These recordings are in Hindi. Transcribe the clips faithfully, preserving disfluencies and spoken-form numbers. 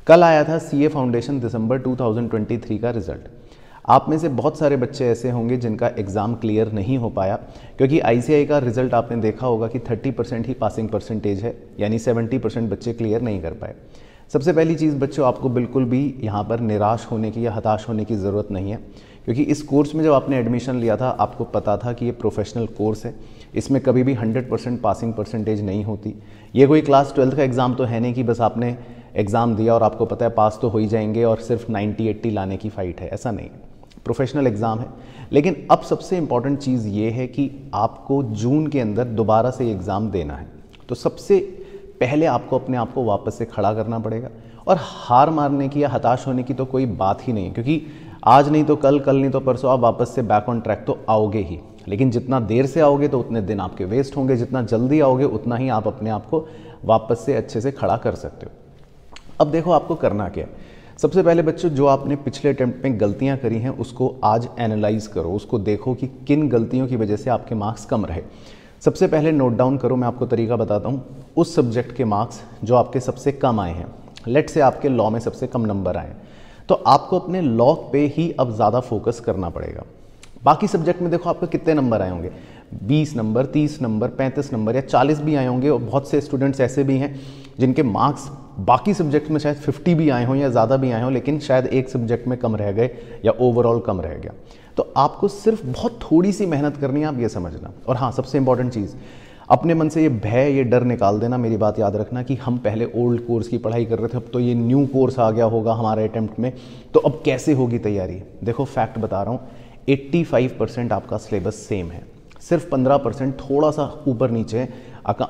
कल आया था सीए फाउंडेशन दिसंबर दो हज़ार तेईस का रिजल्ट। आप में से बहुत सारे बच्चे ऐसे होंगे जिनका एग्ज़ाम क्लियर नहीं हो पाया, क्योंकि आईसीएआई का रिजल्ट आपने देखा होगा कि तीस परसेंट ही पासिंग परसेंटेज है, यानी सत्तर परसेंट बच्चे क्लियर नहीं कर पाए। सबसे पहली चीज़ बच्चों, आपको बिल्कुल भी यहाँ पर निराश होने की या हताश होने की ज़रूरत नहीं है, क्योंकि इस कोर्स में जब आपने एडमिशन लिया था आपको पता था कि ये प्रोफेशनल कोर्स है, इसमें कभी भी सौ परसेंट पासिंग परसेंटेज नहीं होती। ये कोई क्लास ट्वेल्थ का एग्ज़ाम तो है नहीं कि बस आपने एग्ज़ाम दिया और आपको पता है पास तो हो ही जाएंगे और सिर्फ नब्बे अस्सी लाने की फ़ाइट है, ऐसा नहीं है। प्रोफेशनल एग्ज़ाम है। लेकिन अब सबसे इम्पॉर्टेंट चीज़ ये है कि आपको जून के अंदर दोबारा से एग्ज़ाम देना है, तो सबसे पहले आपको अपने आप को वापस से खड़ा करना पड़ेगा। और हार मारने की या हताश होने की तो कोई बात ही नहीं है, क्योंकि आज नहीं तो कल, कल नहीं तो परसों आप वापस से बैक ऑन ट्रैक तो आओगे ही। लेकिन जितना देर से आओगे तो उतने दिन आपके वेस्ट होंगे, जितना जल्दी आओगे उतना ही आप अपने आप को वापस से अच्छे से खड़ा कर सकते हो। अब देखो आपको करना क्या है। सबसे पहले बच्चों, जो आपने पिछले अटेम्प्ट में गलतियां करी हैं उसको आज एनालाइज करो, उसको देखो कि किन गलतियों की वजह से आपके मार्क्स कम रहे। सबसे पहले नोट डाउन करो, मैं आपको तरीका बताता हूँ। उस सब्जेक्ट के मार्क्स जो आपके सबसे कम आए हैं, लेट से आपके लॉ में सबसे कम नंबर आए, तो आपको अपने लॉ पे ही अब ज़्यादा फोकस करना पड़ेगा। बाकी सब्जेक्ट में देखो आपको कितने नंबर आए होंगे, बीस नंबर, तीस नंबर, पैंतीस नंबर या चालीस भी आए होंगे। और बहुत से स्टूडेंट्स ऐसे भी हैं जिनके मार्क्स बाकी सब्जेक्ट में शायद पचास भी आए हों या ज़्यादा भी आए हों, लेकिन शायद एक सब्जेक्ट में कम रह गए या ओवरऑल कम रह गया। तो आपको सिर्फ बहुत थोड़ी सी मेहनत करनी है, आप ये समझना। और हाँ, सबसे इंपॉर्टेंट चीज़, अपने मन से ये भय, ये डर निकाल देना। मेरी बात याद रखना कि हम पहले ओल्ड कोर्स की पढ़ाई कर रहे थे, अब तो ये न्यू कोर्स आ गया होगा हमारे अटेम्प्ट में, तो अब कैसे होगी तैयारी। देखो फैक्ट बता रहा हूँ, पचासी परसेंट आपका सिलेबस सेम है, सिर्फ पंद्रह परसेंट थोड़ा सा ऊपर नीचे है।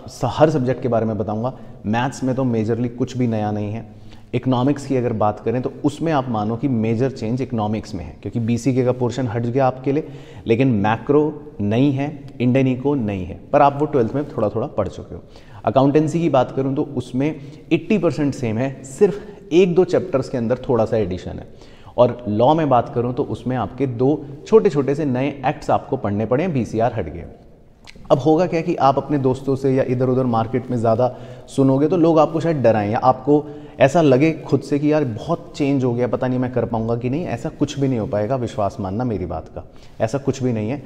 हर सब्जेक्ट के बारे में बताऊंगा। मैथ्स में तो मेजरली कुछ भी नया नहीं है। इकोनॉमिक्स की अगर बात करें तो उसमें आप मानो कि मेजर चेंज इकोनॉमिक्स में है, क्योंकि बीसीके का पोर्शन हट गया आपके लिए, लेकिन मैक्रो नहीं है, इंडियन इको नहीं है, पर आप वो ट्वेल्थ में थोड़ा थोड़ा पढ़ चुके हो। अकाउंटेंसी की बात करूं तो उसमें अस्सी परसेंट सेम है, सिर्फ एक दो चैप्टर्स के अंदर थोड़ा सा एडिशन है। और लॉ में बात करूं तो उसमें आपके दो छोटे छोटे से नए एक्ट्स आपको पढ़ने पड़े हैं, बीसीआर हट गए। अब होगा क्या कि आप अपने दोस्तों से या इधर उधर मार्केट में ज़्यादा सुनोगे तो लोग आपको शायद डराएं, या आपको ऐसा लगे खुद से कि यार बहुत चेंज हो गया, पता नहीं मैं कर पाऊंगा कि नहीं। ऐसा कुछ भी नहीं हो पाएगा, विश्वास मानना मेरी बात का, ऐसा कुछ भी नहीं है।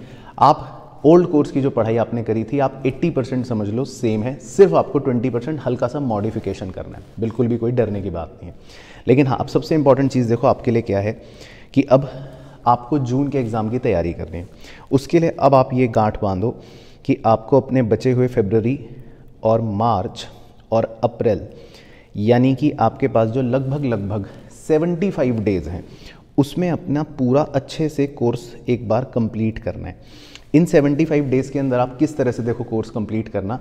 आप ओल्ड कोर्स की जो पढ़ाई आपने करी थी, आप अस्सी परसेंट समझ लो सेम है, सिर्फ आपको बीस परसेंट हल्का सा मॉडिफिकेशन करना है। बिल्कुल भी कोई डरने की बात नहीं है। लेकिन हाँ, अब सबसे इंपॉर्टेंट चीज़ देखो आपके लिए क्या है कि अब आपको जून के एग्ज़ाम की तैयारी करनी है। उसके लिए अब आप ये गांठ बांधो कि आपको अपने बचे हुए फरवरी और मार्च और अप्रैल, यानी कि आपके पास जो लगभग लगभग पचहत्तर डेज़ हैं, उसमें अपना पूरा अच्छे से कोर्स एक बार कंप्लीट करना है। इन पचहत्तर डेज़ के अंदर आप किस तरह से देखो कोर्स कंप्लीट करना,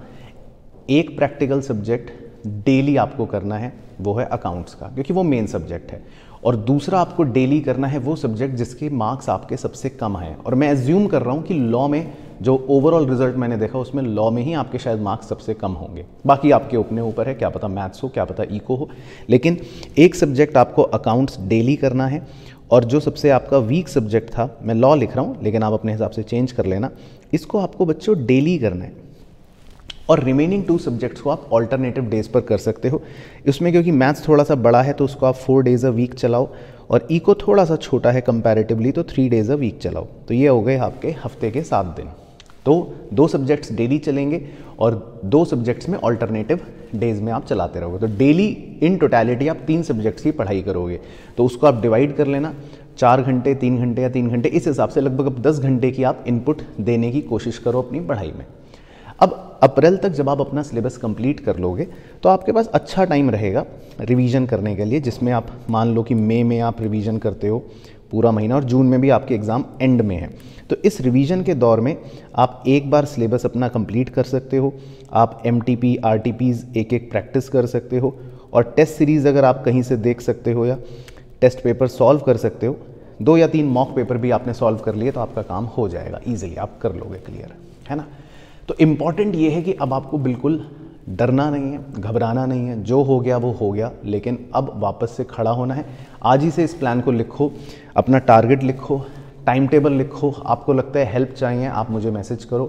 एक प्रैक्टिकल सब्जेक्ट डेली आपको करना है, वो है अकाउंट्स का, क्योंकि वो मेन सब्जेक्ट है। और दूसरा आपको डेली करना है वो सब्जेक्ट जिसके मार्क्स आपके सबसे कम आए। और मैं एज्यूम कर रहा हूँ कि लॉ में जो ओवरऑल रिजल्ट मैंने देखा उसमें लॉ में ही आपके शायद मार्क्स सबसे कम होंगे, बाकी आपके अपने ऊपर है, क्या पता मैथ्स हो, क्या पता इको हो। लेकिन एक सब्जेक्ट आपको अकाउंट्स डेली करना है। और जो सबसे आपका वीक सब्जेक्ट था, मैं लॉ लिख रहा हूँ लेकिन आप अपने हिसाब से चेंज कर लेना, इसको आपको बच्चों डेली करना है। और रिमेनिंग टू सब्जेक्ट्स को आप ऑल्टरनेटिव डेज पर कर सकते हो। इसमें क्योंकि मैथ्स थोड़ा सा बड़ा है तो उसको आप फोर डेज अ वीक चलाओ, और इको थोड़ा सा छोटा है कंपैरेटिवली तो थ्री डेज अ वीक चलाओ। तो ये हो गए आपके हफ्ते के सात दिन। तो दो सब्जेक्ट्स डेली चलेंगे और दो सब्जेक्ट्स में ऑल्टरनेटिव डेज में आप चलाते रहोगे। तो डेली इन टोटलिटी आप तीन सब्जेक्ट्स की पढ़ाई करोगे, तो उसको आप डिवाइड कर लेना, चार घंटे, तीन घंटे या तीन घंटे, इस हिसाब से लगभग अब दस घंटे की आप इनपुट देने की कोशिश करो अपनी पढ़ाई में। अब अप्रैल तक जब आप अपना सिलेबस कंप्लीट कर लोगे तो आपके पास अच्छा टाइम रहेगा रिवीजन करने के लिए, जिसमें आप मान लो कि मई में आप रिवीजन करते हो पूरा महीना, और जून में भी आपके एग्ज़ाम एंड में है। तो इस रिवीजन के दौर में आप एक बार सिलेबस अपना कंप्लीट कर सकते हो। आप M T P, R T Ps एक एक प्रैक्टिस कर सकते हो, और टेस्ट सीरीज़ अगर आप कहीं से देख सकते हो या टेस्ट पेपर सॉल्व कर सकते हो, दो या तीन मॉक पेपर भी आपने सॉल्व कर लिए तो आपका काम हो जाएगा ईजिली, आप कर लोगे क्लियर, है ना। तो इम्पॉर्टेंट ये है कि अब आपको बिल्कुल डरना नहीं है, घबराना नहीं है, जो हो गया वो हो गया, लेकिन अब वापस से खड़ा होना है। आज ही से इस प्लान को लिखो, अपना टारगेट लिखो, टाइम टेबल लिखो। आपको लगता है हेल्प चाहिए, आप मुझे मैसेज करो।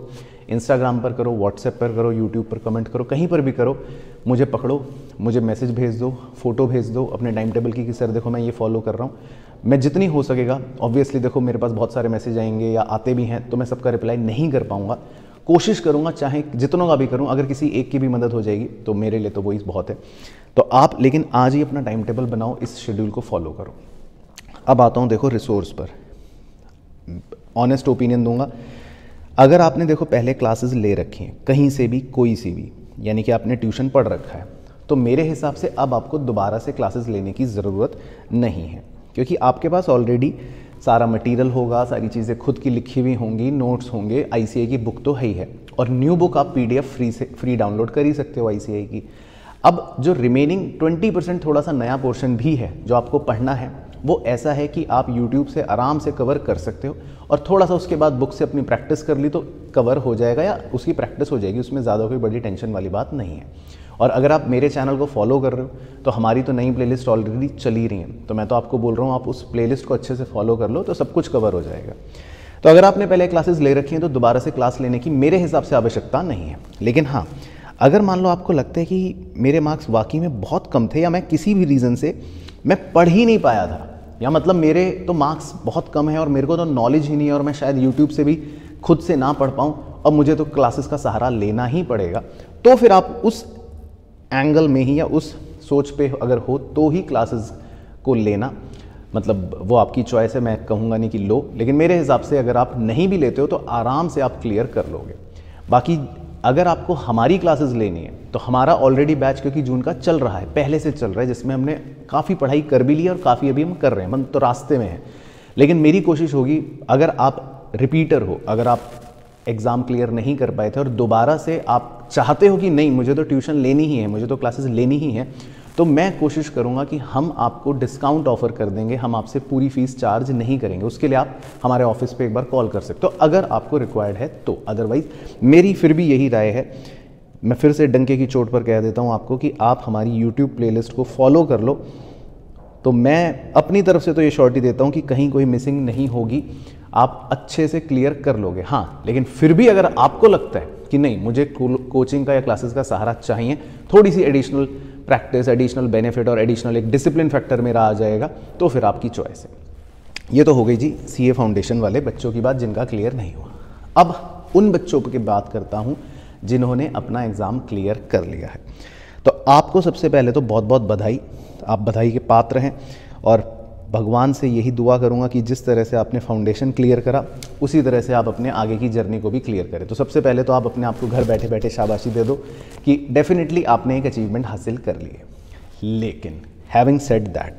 इंस्टाग्राम पर करो, व्हाट्सएप पर करो, यूट्यूब पर कमेंट करो, कहीं पर भी करो, मुझे पकड़ो, मुझे मैसेज भेज दो, फोटो भेज दो अपने टाइम टेबल की कि सर देखो मैं ये फॉलो कर रहा हूँ। मैं जितनी हो सकेगा, ऑब्वियसली देखो मेरे पास बहुत सारे मैसेज आएंगे या आते भी हैं तो मैं सबका रिप्लाई नहीं कर पाऊँगा, कोशिश करूँगा चाहे जितनों का भी करूँ, अगर किसी एक की भी मदद हो जाएगी तो मेरे लिए तो वही बहुत है। तो आप लेकिन आज ही अपना टाइम टेबल बनाओ, इस शेड्यूल को फॉलो करो। अब आता हूँ देखो रिसोर्स पर, ऑनेस्ट ओपिनियन दूंगा। अगर आपने देखो पहले क्लासेस ले रखी हैं कहीं से भी, कोई सी भी, यानी कि आपने ट्यूशन पढ़ रखा है, तो मेरे हिसाब से अब आपको दोबारा से क्लासेस लेने की ज़रूरत नहीं है, क्योंकि आपके पास ऑलरेडी सारा मटेरियल होगा, सारी चीज़ें खुद की लिखी हुई होंगी, नोट्स होंगे, आईसीएआई की बुक तो है ही है, और न्यू बुक आप पीडीएफ फ्री से फ्री डाउनलोड कर ही सकते हो आईसीएआई की। अब जो रिमेनिंग ट्वेंटी परसेंट थोड़ा सा नया पोर्शन भी है जो आपको पढ़ना है, वो ऐसा है कि आप यूट्यूब से आराम से कवर कर सकते हो, और थोड़ा सा उसके बाद बुक से अपनी प्रैक्टिस कर ली तो कवर हो जाएगा या उसकी प्रैक्टिस हो जाएगी, उसमें ज़्यादा कोई बड़ी टेंशन वाली बात नहीं है। और अगर आप मेरे चैनल को फॉलो कर रहे हो तो हमारी तो नई प्लेलिस्ट ऑलरेडी चली रही हैं, तो मैं तो आपको बोल रहा हूँ आप उस प्लेलिस्ट को अच्छे से फॉलो कर लो तो सब कुछ कवर हो जाएगा। तो अगर आपने पहले क्लासेस ले रखी हैं तो दोबारा से क्लास लेने की मेरे हिसाब से आवश्यकता नहीं है। लेकिन हाँ, अगर मान लो आपको लगता है कि मेरे मार्क्स वाकई में बहुत कम थे, या मैं किसी भी रीज़न से मैं पढ़ ही नहीं पाया था, या मतलब मेरे तो मार्क्स बहुत कम है और मेरे को तो नॉलेज ही नहीं है और मैं शायद यूट्यूब से भी खुद से ना पढ़ पाऊँ और मुझे तो क्लासेस का सहारा लेना ही पड़ेगा, तो फिर आप उस एंगल में ही या उस सोच पे अगर हो तो ही क्लासेस को लेना, मतलब वो आपकी चॉइस है, मैं कहूँगा नहीं कि लो, लेकिन मेरे हिसाब से अगर आप नहीं भी लेते हो तो आराम से आप क्लियर कर लोगे। बाकी अगर आपको हमारी क्लासेस लेनी है तो हमारा ऑलरेडी बैच क्योंकि जून का चल रहा है, पहले से चल रहा है, जिसमें हमने काफ़ी पढ़ाई कर भी ली और काफ़ी अभी हम कर रहे हैं, मतलब तो रास्ते में है। लेकिन मेरी कोशिश होगी, अगर आप रिपीटर हो, अगर आप एग्ज़ाम क्लियर नहीं कर पाए थे और दोबारा से आप चाहते हो कि नहीं मुझे तो ट्यूशन लेनी ही है, मुझे तो क्लासेस लेनी ही है, तो मैं कोशिश करूंगा कि हम आपको डिस्काउंट ऑफर कर देंगे, हम आपसे पूरी फीस चार्ज नहीं करेंगे। उसके लिए आप हमारे ऑफिस पे एक बार कॉल कर सकते हो अगर आपको रिक्वायर्ड है तो। अदरवाइज मेरी फिर भी यही राय है, मैं फिर से डंके की चोट पर कह देता हूँ आपको कि आप हमारी यूट्यूब प्लेलिस्ट को फॉलो कर लो, तो मैं अपनी तरफ से तो ये श्योरिटी देता हूँ कि कहीं कोई मिसिंग नहीं होगी, आप अच्छे से क्लियर कर लोगे। हाँ, लेकिन फिर भी अगर आपको लगता है कि नहीं मुझे कोचिंग का या क्लासेस का सहारा चाहिए, थोड़ी सी एडिशनल प्रैक्टिस, एडिशनल बेनिफिट और एडिशनल एक डिसिप्लिन फैक्टर मेरा आ जाएगा, तो फिर आपकी चॉइस है। ये तो हो गई जी सीए फाउंडेशन वाले बच्चों की बात जिनका क्लियर नहीं हुआ। अब उन बच्चों की बात करता हूँ जिन्होंने अपना एग्ज़ाम क्लियर कर लिया है। तो आपको सबसे पहले तो बहुत बहुत बधाई, आप बधाई के पात्र हैं, और भगवान से यही दुआ करूंगा कि जिस तरह से आपने फाउंडेशन क्लियर करा उसी तरह से आप अपने आगे की जर्नी को भी क्लियर करें। तो सबसे पहले तो आप अपने आप को घर बैठे बैठे शाबाशी दे दो कि डेफिनेटली आपने एक अचीवमेंट हासिल कर ली है। लेकिन having said that,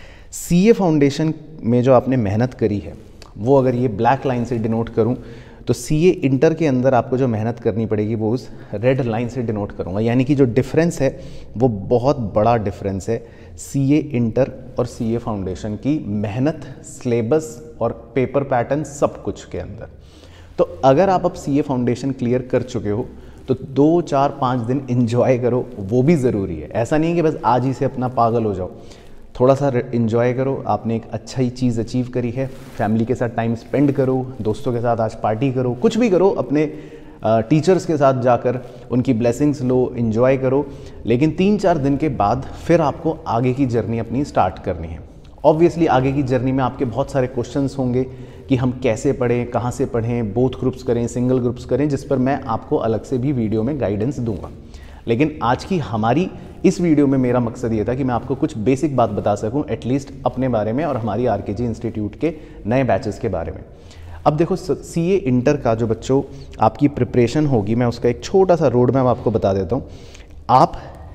CA foundation में जो आपने मेहनत करी है वो अगर ये ब्लैक लाइन से डिनोट करूँ तो सीए इंटर के अंदर आपको जो मेहनत करनी पड़ेगी वो उस रेड लाइन से डिनोट करूँगा, यानी कि जो डिफरेंस है वो बहुत बड़ा डिफरेंस है सीए इंटर और सीए फाउंडेशन की मेहनत, सिलेबस और पेपर पैटर्न सब कुछ के अंदर। तो अगर आप अब सीए फाउंडेशन क्लियर कर चुके हो तो दो चार पाँच दिन एंजॉय करो, वो भी ज़रूरी है। ऐसा नहीं कि बस आज ही से अपना पागल हो जाओ, थोड़ा सा एंजॉय करो। आपने एक अच्छा ही चीज़ अचीव करी है, फैमिली के साथ टाइम स्पेंड करो, दोस्तों के साथ आज पार्टी करो, कुछ भी करो, अपने टीचर्स के साथ जाकर उनकी ब्लेसिंग्स लो, एंजॉय करो। लेकिन तीन चार दिन के बाद फिर आपको आगे की जर्नी अपनी स्टार्ट करनी है। ऑब्वियसली आगे की जर्नी में आपके बहुत सारे क्वेश्चंस होंगे कि हम कैसे पढ़ें, कहाँ से पढ़ें, बोथ ग्रुप्स करें, सिंगल ग्रुप्स करें, जिस पर मैं आपको अलग से भी वीडियो में गाइडेंस दूंगा। लेकिन आज की हमारी इस वीडियो में मेरा मकसद ये था कि मैं आपको कुछ बेसिक बात बता सकूं एटलीस्ट अपने बारे में और हमारी आरकेजी इंस्टीट्यूट के नए बैचेस के बारे में। अब देखो सीए इंटर का जो बच्चों आपकी प्रिपरेशन होगी, मैं उसका एक छोटा सा रोड मैप आपको बता देता हूँ। आप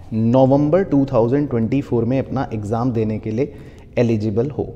नवंबर दो हज़ार चौबीस में अपना एग्ज़ाम देने के लिए एलिजिबल हो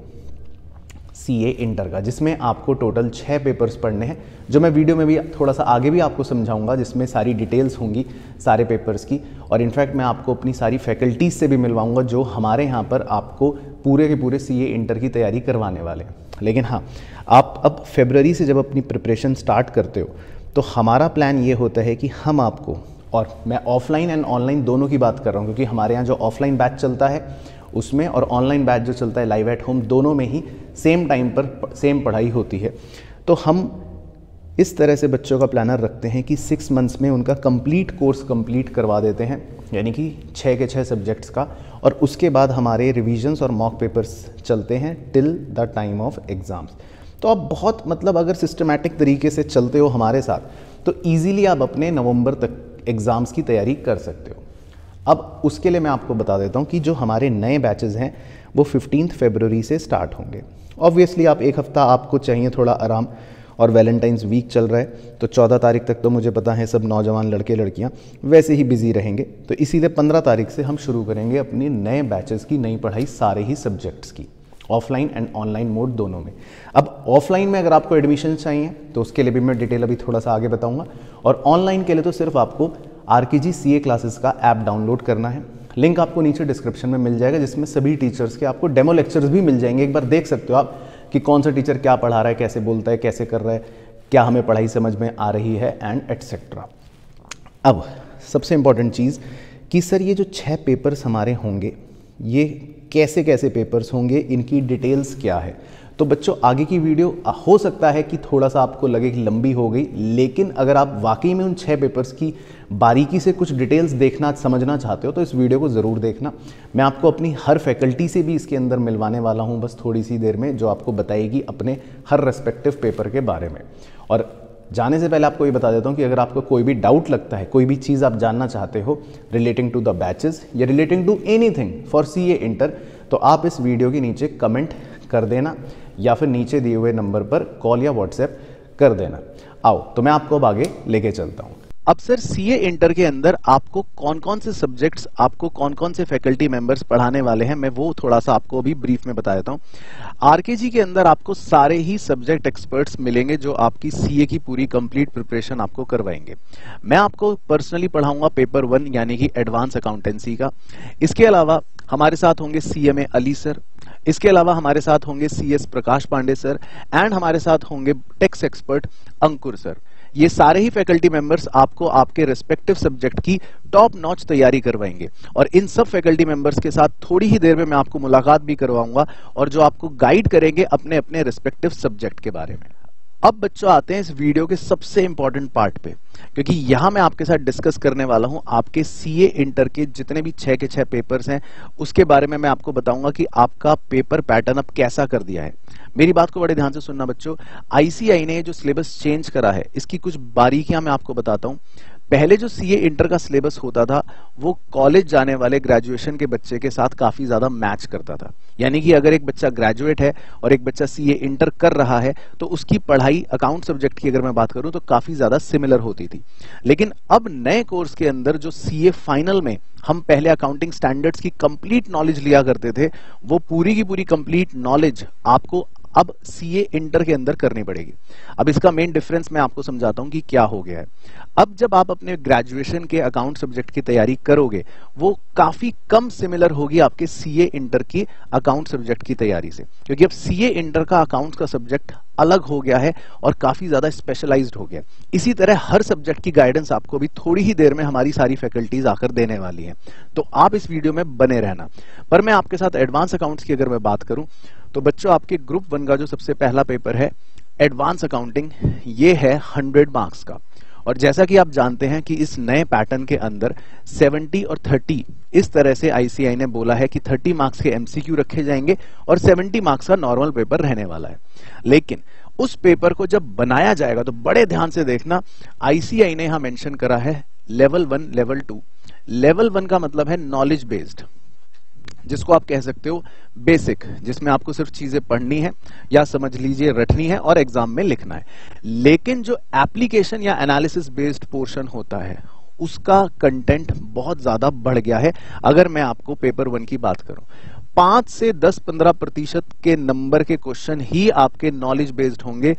सीए इंटर का, जिसमें आपको टोटल छः पेपर्स पढ़ने हैं, जो मैं वीडियो में भी थोड़ा सा आगे भी आपको समझाऊंगा, जिसमें सारी डिटेल्स होंगी सारे पेपर्स की। और इनफैक्ट मैं आपको अपनी सारी फैकल्टीज़ से भी मिलवाऊंगा जो हमारे यहाँ पर आपको पूरे के पूरे सीए इंटर की तैयारी करवाने वाले हैं। लेकिन हाँ, आप अब फरवरी से जब अपनी प्रिपरेशन स्टार्ट करते हो तो हमारा प्लान ये होता है कि हम आपको, और मैं ऑफलाइन एंड ऑनलाइन दोनों की बात कर रहा हूँ क्योंकि हमारे यहाँ जो ऑफलाइन बैच चलता है उसमें और ऑनलाइन बैच जो चलता है लाइव एट होम, दोनों में ही सेम टाइम पर सेम पढ़ाई होती है। तो हम इस तरह से बच्चों का प्लानर रखते हैं कि सिक्स मंथ्स में उनका कंप्लीट कोर्स कंप्लीट करवा देते हैं, यानी कि छः के छः सब्जेक्ट्स का, और उसके बाद हमारे रिविजन्स और मॉक पेपर्स चलते हैं till the time of exams. तो आप बहुत मतलब अगर सिस्टमैटिक तरीके से चलते हो हमारे साथ तो ईज़िली आप अपने नवंबर तक एग्ज़ाम्स की तैयारी कर सकते हो। अब उसके लिए मैं आपको बता देता हूँ कि जो हमारे नए बैचेज़ हैं वो फिफ्टींथ फरवरी से स्टार्ट होंगे। ऑब्वियसली आप एक हफ़्ता आपको चाहिए थोड़ा आराम, और वैलेंटाइंस वीक चल रहा है तो चौदह तारीख तक तो मुझे पता है सब नौजवान लड़के लड़कियां वैसे ही बिजी रहेंगे, तो इसीलिए पंद्रह तारीख से हम शुरू करेंगे अपने नए बैचेस की नई पढ़ाई सारे ही सब्जेक्ट्स की, ऑफलाइन एंड ऑनलाइन मोड दोनों में। अब ऑफलाइन में अगर आपको एडमिशन चाहिए तो उसके लिए भी मैं डिटेल अभी थोड़ा सा आगे बताऊँगा, और ऑनलाइन के लिए तो सिर्फ आपको R K G C A classes का ऐप डाउनलोड करना है। लिंक आपको नीचे डिस्क्रिप्शन में मिल जाएगा, जिसमें सभी टीचर्स के आपको डेमो लेक्चर्स भी मिल जाएंगे। एक बार देख सकते हो आप कि कौन सा टीचर क्या पढ़ा रहा है, कैसे बोलता है, कैसे कर रहा है, क्या हमें पढ़ाई समझ में आ रही है, एंड एटसेट्रा। अब सबसे इम्पॉर्टेंट चीज़ कि सर ये जो छः पेपर्स हमारे होंगे ये कैसे कैसे पेपर्स होंगे, इनकी डिटेल्स क्या है। तो बच्चों आगे की वीडियो हो सकता है कि थोड़ा सा आपको लगे कि लंबी हो गई, लेकिन अगर आप वाकई में उन छः पेपर्स की बारीकी से कुछ डिटेल्स देखना समझना चाहते हो तो इस वीडियो को ज़रूर देखना। मैं आपको अपनी हर फैकल्टी से भी इसके अंदर मिलवाने वाला हूं बस थोड़ी सी देर में, जो आपको बताएगी अपने हर रेस्पेक्टिव पेपर के बारे में। और जाने से पहले आपको ये बता देता हूँ कि अगर आपको कोई भी डाउट लगता है, कोई भी चीज़ आप जानना चाहते हो रिलेटिंग टू द बैचेस या relating to anything for C A inter, तो आप इस वीडियो के नीचे कमेंट कर देना या फिर नीचे दिए हुए नंबर पर कॉल या व्हाट्सएप कर देना। आओ तो मैं आपको अब आगे लेके चलता हूँ। अब सर सीए इंटर के अंदर आपको कौन कौन से सब्जेक्ट्स, आपको कौन कौन से फैकल्टी मेंबर्स पढ़ाने वाले हैं, मैं वो थोड़ा सा आपको अभी ब्रीफ में बता देता हूँ। आरकेजी के अंदर आपको सारे ही सब्जेक्ट एक्सपर्ट्स मिलेंगे जो आपकी सीए की पूरी कंप्लीट प्रिपरेशन आपको करवाएंगे। मैं आपको पर्सनली पढ़ाऊंगा पेपर वन यानी कि एडवांस अकाउंटेंसी का। इसके अलावा हमारे साथ होंगे सीएमए अली सर, इसके अलावा हमारे साथ होंगे CS Prakash Pandey sir, and हमारे साथ होंगे टैक्स एक्सपर्ट अंकुर सर। ये सारे ही फैकल्टी मेंबर्स आपको आपके रेस्पेक्टिव सब्जेक्ट की टॉप नॉच तैयारी करवाएंगे, और इन सब फैकल्टी मेंबर्स के साथ थोड़ी ही देर में मैं आपको मुलाकात भी करवाऊंगा, और जो आपको गाइड करेंगे अपने अपने रेस्पेक्टिव सब्जेक्ट के बारे में। अब बच्चों आते हैं इस वीडियो के सबसे इंपॉर्टेंट पार्ट पे, क्योंकि यहां मैं आपके साथ डिस्कस करने वाला हूं आपके सीए इंटर के जितने भी छह के छह पेपर्स हैं उसके बारे में मैं आपको बताऊंगा कि आपका पेपर पैटर्न अब कैसा कर दिया है। मेरी बात को बड़े ध्यान से सुनना बच्चों। आईसीआई ने जो सिलेबस चेंज करा है इसकी कुछ बारीकियां मैं आपको बताता हूं। पहले जो सीए इंटर का सिलेबस होता था वो कॉलेज जाने वाले ग्रेजुएशन के बच्चे के साथ काफी ज्यादा मैच करता था, यानी कि अगर एक बच्चा ग्रेजुएट है और एक बच्चा सीए इंटर कर रहा है तो उसकी पढ़ाई अकाउंट सब्जेक्ट की अगर मैं बात करूं तो काफी ज्यादा सिमिलर होती थी। लेकिन अब नए कोर्स के अंदर जो सीए फाइनल में हम पहले अकाउंटिंग स्टैंडर्ड्स की कंप्लीट नॉलेज लिया करते थे, वो पूरी की पूरी कंप्लीट नॉलेज आपको अब सीए इंटर के अंदर करनी पड़ेगी। अब इसका मेन डिफरेंस मैं आपको समझाता हूं कि क्या हो गया है। अब जब आप अपने ग्रेजुएशन के अकाउंट सब्जेक्ट की तैयारी करोगे वो काफी कम सिमिलर होगी आपके सीए इंटर की अकाउंट सब्जेक्ट की तैयारी से, क्योंकि अब सीए इंटर का अकाउंट्स का सब्जेक्ट अलग हो गया है और काफी ज्यादा स्पेशलाइज्ड हो गया। इसी तरह हर सब्जेक्ट की गाइडेंस आपको भी थोड़ी ही देर में हमारी सारी फैकल्टीज आकर देने वाली हैं, तो आप इस वीडियो में बने रहना। पर मैं आपके साथ एडवांस अकाउंट्स की अगर मैं बात करूं तो बच्चों आपके ग्रुप वन का जो सबसे पहला पेपर है एडवांस अकाउंटिंग, ये है हंड्रेड मार्क्स का। और जैसा कि आप जानते हैं कि इस नए पैटर्न के अंदर सेवेंटी और थर्टी इस तरह से आईसीआई ने बोला है कि थर्टी मार्क्स के एमसीक्यू रखे जाएंगे और सेवेंटी मार्क्स का नॉर्मल पेपर रहने वाला है। लेकिन उस पेपर को जब बनाया जाएगा तो बड़े ध्यान से देखना, आईसीआई ने यहां मेंशन करा है level one level two. Level one का मतलब है नॉलेज बेस्ड, जिसको आप कह सकते हो बेसिक, जिसमें आपको सिर्फ चीजें पढ़नी है या समझ लीजिए रटनी है और एग्जाम में लिखना है। लेकिन जो एप्लीकेशन या एनालिसिस बेस्ड पोर्शन होता है उसका कंटेंट बहुत ज्यादा बढ़ गया है। अगर मैं आपको पेपर वन की बात करूं, पांच से दस पंद्रह प्रतिशत के नंबर के क्वेश्चन ही आपके नॉलेज बेस्ड होंगे।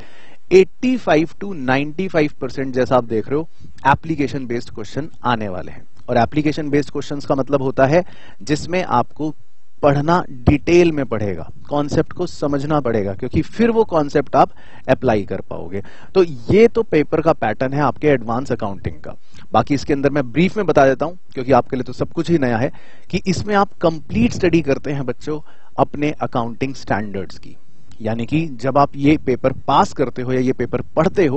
पचासी टू पचानवे परसेंट जैसा आप देख रहे हो एप्लीकेशन बेस्ड क्वेश्चन आने वाले हैं। और एप्लीकेशन बेस्ड क्वेश्चंस का मतलब होता है जिसमें आपको पढ़ना डिटेल में पड़ेगा, कॉन्सेप्ट को समझना पड़ेगा, क्योंकि फिर वो कॉन्सेप्ट आप अप्लाई कर पाओगे। तो ये तो पेपर का पैटर्न है आपके एडवांस अकाउंटिंग का। बाकी इसके अंदर मैं ब्रीफ में बता देता हूं क्योंकि आपके लिए तो सब कुछ ही नया है, कि इसमें आप कंप्लीट स्टडी करते हैं बच्चों अपने अकाउंटिंग स्टैंडर्ड्स की। यानी कि जब आप ये पेपर पास करते हो या ये पेपर पढ़ते हो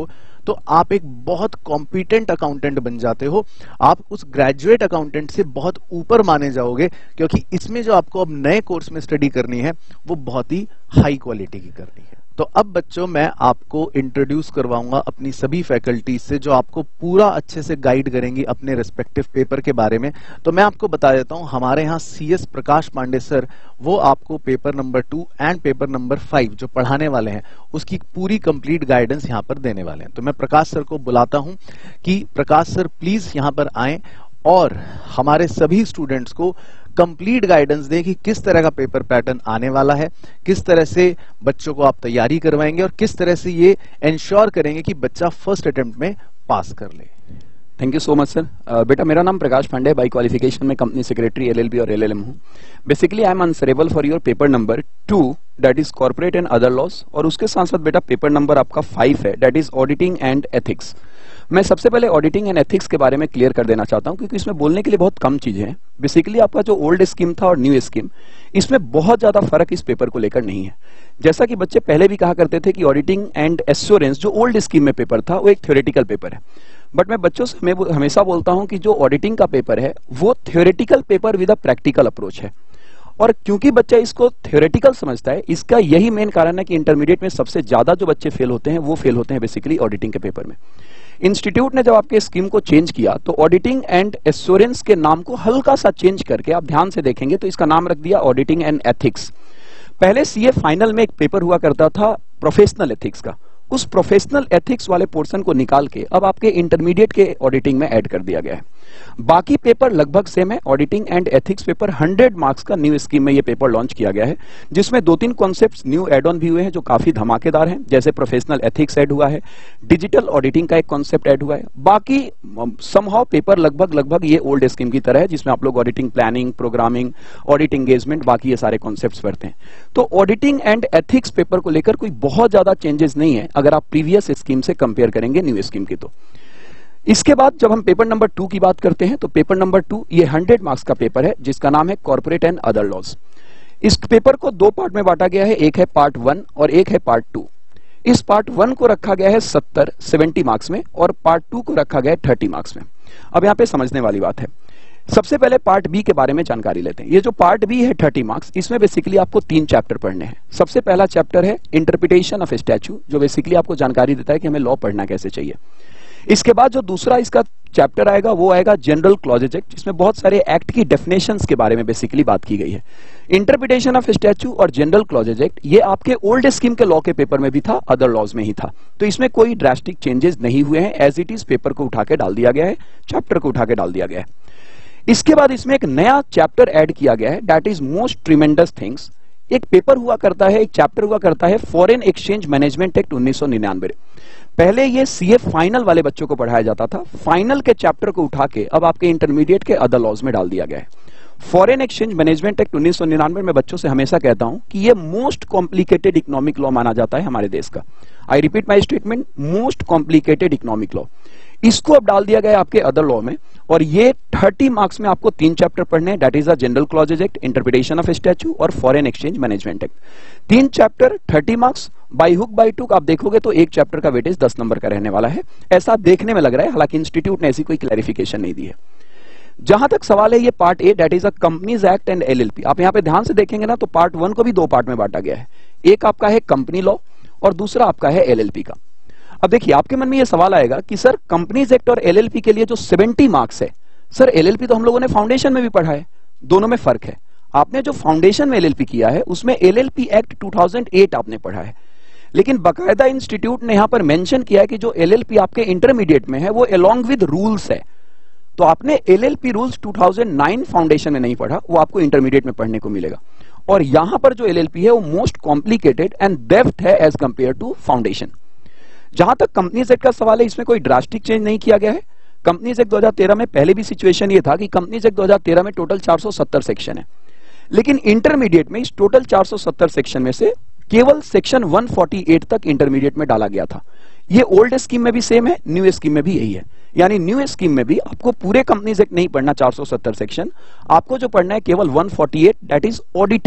तो आप एक बहुत कॉम्पिटेंट अकाउंटेंट बन जाते हो। आप उस ग्रेजुएट अकाउंटेंट से बहुत ऊपर माने जाओगे, क्योंकि इसमें जो आपको अब नए कोर्स में स्टडी करनी है वो बहुत ही हाई क्वालिटी की करनी है। तो अब बच्चों मैं आपको इंट्रोड्यूस करवाऊंगा अपनी सभी फैकल्टीज से, जो आपको पूरा अच्छे से गाइड करेंगी अपने रिस्पेक्टिव पेपर के बारे में। तो मैं आपको बता देता हूं, हमारे यहाँ C S Prakash Pandey sir वो आपको paper number two and paper number five जो पढ़ाने वाले हैं उसकी पूरी कंप्लीट गाइडेंस यहाँ पर देने वाले हैं। तो मैं प्रकाश सर को बुलाता हूं कि प्रकाश सर प्लीज यहाँ पर आए और हमारे सभी स्टूडेंट्स को कंप्लीट गाइडेंस दे कि किस तरह का पेपर पैटर्न आने वाला है, किस तरह से बच्चों को आप तैयारी करवाएंगे और किस तरह से ये इंश्योर करेंगे कि बच्चा फर्स्ट अटेम्प्ट में पास कर ले। Thank you so much sir. बेटा मेरा नाम प्रकाश पांडे, बाई क्वालिफिकेशन में कंपनी सेक्रेटरी एलएलबी और एलएलएम हूँ। Basically I am answerable for your paper number two that is corporate and other laws, और उसके साथ साथ बेटा पेपर नंबर आपका फाइव है that is auditing and ethics. मैं सबसे पहले ऑडिटिंग एंड एथिक्स के बारे में क्लियर कर देना चाहता हूं, क्योंकि इसमें बोलने के लिए बहुत कम चीजें हैं। बेसिकली आपका जो ओल्ड स्कीम था और न्यू स्कीम, इसमें बहुत ज्यादा फर्क इस पेपर को लेकर नहीं है। जैसा कि बच्चे पहले भी कहा करते थे कि ऑडिटिंग एंड एश्योरेंस जो ओल्ड स्कीम में पेपर था वो एक थ्योरेटिकल पेपर है, बट मैं बच्चों से मैं हमेशा बोलता हूं कि जो ऑडिटिंग का पेपर है वो theoretical paper with a practical approach है। और क्योंकि बच्चा इसको थ्योरेटिकल समझता है, इसका यही मेन कारण है कि इंटरमीडिएट में सबसे ज्यादा जो बच्चे फेल होते हैं वो फेल होते हैं बेसिकली ऑडिटिंग के पेपर में। इंस्टीट्यूट ने जब आपके स्कीम को चेंज किया तो ऑडिटिंग एंड एश्योरेंस के नाम को हल्का सा चेंज करके आप ध्यान से देखेंगे तो इसका नाम रख दिया ऑडिटिंग एंड एथिक्स। पहले सीए फाइनल में एक पेपर हुआ करता था प्रोफेशनल एथिक्स का, उस प्रोफेशनल एथिक्स वाले पोर्शन को निकाल के अब आपके इंटरमीडिएट के ऑडिटिंग में ऐड कर दिया गया है। बाकी पेपर लगभग सेम है। Auditing and ethics paper hundred marks का न्यू स्कीम में ये पेपर लॉन्च किया गया है, जिसमें दो तीन कॉन्सेप्ट्स न्यू एड ऑन भी हुए हैं जो काफी धमाकेदार हैं। जैसे प्रोफेशनल एथिक्स ऐड हुआ है, डिजिटल ऑडिटिंग का एक कॉन्सेप्ट ऐड हुआ है। बाकी समहाउ पेपर लगभग लगभग ये ओल्ड स्कीम की तरह है, जिसमें आप लोग auditing planning, programming, audit engagement, बाकी ये सारे कॉन्सेप्ट्स पढ़ते हैं। तो ऑडिटिंग एंड एथिक्स पेपर को लेकर कोई बहुत ज्यादा चेंजेस नहीं है अगर आप प्रीवियस स्कीम से कंपेयर करेंगे न्यू स्कीम की। तो इसके बाद जब हम पेपर नंबर टू की बात करते हैं तो पेपर नंबर टू ये हंड्रेड मार्क्स का पेपर है जिसका नाम है कॉर्पोरेट एंड अदर लॉज। इस पेपर को दो पार्ट में बांटा गया है, एक है पार्ट वन और एक है पार्ट टू। इस पार्ट वन को रखा गया है सत्तर सेवेंटी मार्क्स में और पार्ट टू को रखा गया है थर्टी मार्क्स में। अब यहाँ पे समझने वाली बात है, सबसे पहले पार्ट बी के बारे में जानकारी लेते हैं। ये जो पार्ट बी है थर्टी मार्क्स, इसमें बेसिकली आपको तीन चैप्टर पढ़ने हैं। सबसे पहला चैप्टर है इंटरप्रिटेशन ऑफ स्टैच्यू, जो बेसिकली आपको जानकारी देता है कि हमें लॉ पढ़ना कैसे चाहिए। इसके बाद जो दूसरा इसका चैप्टर आएगा वो आएगा जनरल क्लॉजेज एक्ट, जिसमें बहुत सारे एक्ट की डेफिनेशंस के बारे में बेसिकली बात की गई है। इंटरप्रिटेशन ऑफ स्टैच्यू और जनरल क्लॉजेज एक्ट ये आपके ओल्ड स्कीम के लॉ के पेपर में भी था, अदर लॉज में ही था, तो इसमें कोई ड्रास्टिक चेंजेस नहीं हुए हैं। एज इट इज पेपर को उठा के डाल दिया गया है, चैप्टर को उठा के डाल दिया गया है। इसके बाद इसमें एक नया चैप्टर ऐड किया गया है, that is most tremendous things. एक पेपर हुआ करता है, एक चैप्टर हुआ करता है फॉरेन एक्सचेंज मैनेजमेंट एक्ट उन्नीस सौ निन्यानवे। पहले ये सीए फाइनल वाले बच्चों को पढ़ाया जाता था, फाइनल के चैप्टर को उठा के अब आपके इंटरमीडिएट के अदर लॉज में डाल दिया गया है। फॉरेन एक्सचेंज मैनेजमेंट एक्ट उन्नीस सौ निन्यानवे में बच्चों से हमेशा कहता हूं कि ये मोस्ट कॉम्प्लिकेटेड इकोनॉमिक लॉ माना जाता है हमारे देश का। I repeat my statement, most complicated economic law. इसको अब डाल दिया गया आपके अदर लॉ में, और ये थर्टी मार्क्स में आपको तीन चैप्टर पढ़ने हैं, that is the general clauses act, interpretation of statute और फॉरेन एक्सचेंज मैनेजमेंट एक्ट। तीन chapter thirty marks, by hook by टुक आप देखोगे तो एक चैप्टर का वेटेज दस नंबर का रहने वाला है, ऐसा देखने में लग रहा है। हालांकि इंस्टीट्यूट ने ऐसी कोई क्लैरिफिकेशन नहीं दी है। जहां तक सवाल है ये part A that is a companies act and LLP, आप यहां पे ध्यान से देखेंगे ना तो पार्ट वन को भी दो पार्ट में बांटा गया है। एक आपका है कंपनी लॉ और दूसरा आपका है एलएलपी का। अब देखिए आपके मन में ये सवाल आएगा कि सर कंपनीज एक्ट और एलएलपी के लिए जो सेवेंटी मार्क्स है, सर एलएलपी तो हम लोगों ने फाउंडेशन में भी पढ़ा है, दोनों में फर्क है। आपने जो फाउंडेशन में एलएलपी किया है उसमें LLP act two thousand eight आपने पढ़ा है, लेकिन बकायदा इंस्टीट्यूट ने यहां पर मेंशन किया है कि जो एलएलपी आपके इंटरमीडिएट में है वो अलोंग विद रूल्स है। तो आपने LLP rules two thousand nine foundation में नहीं पढ़ा, वो आपको इंटरमीडिएट में पढ़ने को मिलेगा। और यहां पर जो एलएलपी है वो मोस्ट कॉम्प्लिकेटेड एंड डेप्थ है एज कंपेयर टू फाउंडेशन। जहां तक कंपनीज एक्ट का सवाल है, इसमें कोई ड्रास्टिक चेंज नहीं किया गया है। कंपनीज एक्ट दो हज़ार तेरह में पहले भी सिचुएशन ये था कि कंपनीज एक्ट दो हज़ार तेरह में टोटल चार सौ सत्तर सेक्शन है, लेकिन इंटरमीडिएट में इस टोटल चार सौ सत्तर सेक्शन में से केवल सेक्शन एक सौ अड़तालीस तक इंटरमीडिएट में डाला गया था। ये ओल्ड स्कीम में भी सेम है, न्यू स्कीम में भी यही है। यानी न्यू स्कीम में भी आपको पूरे कंपनीज एक्ट नहीं पढ़ना चार सौ सत्तर सेक्शन, आपको जो पढ़ना है केवल एक सौ अड़तालीस, that is auditor